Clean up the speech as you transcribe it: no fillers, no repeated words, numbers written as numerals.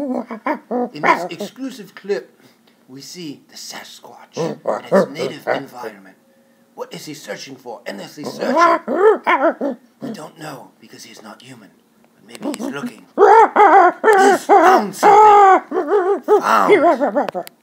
In this exclusive clip, we see the Sasquatch in its native environment. What is he searching for? Endlessly searching. We don't know because he's not human. But maybe he's looking. He's found something. Found.